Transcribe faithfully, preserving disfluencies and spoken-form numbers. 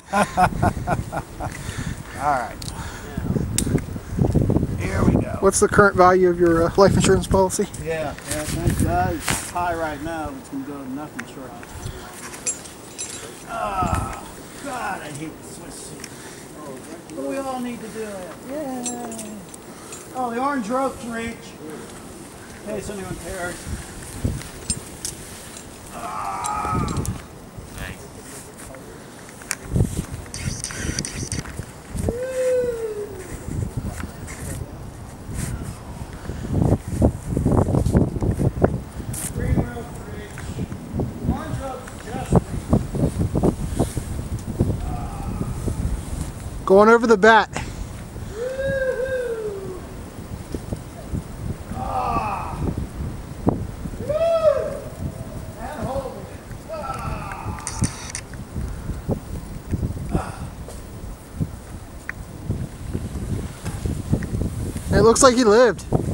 Alright. Here we go. What's the current value of your uh, life insurance policy? Yeah, yeah, thank God. It's high right now. It's going to go to nothing short. Ah, God, I hate the Swiss seat. But we all need to do it. Yay. Oh, the orange rope's reach. In case anyone cares. Ah. Green rope reach. Orange rope's just reach. Ah. Going over the bat. It looks like he lived.